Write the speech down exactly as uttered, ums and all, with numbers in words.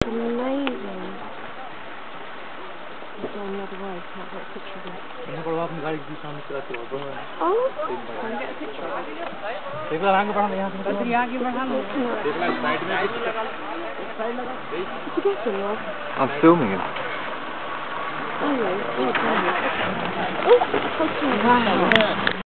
amazing. It's going the other way, can't get a picture of it. Oh, go and get a picture of it. I'm filming it. Oh, yeah. Oh, wow.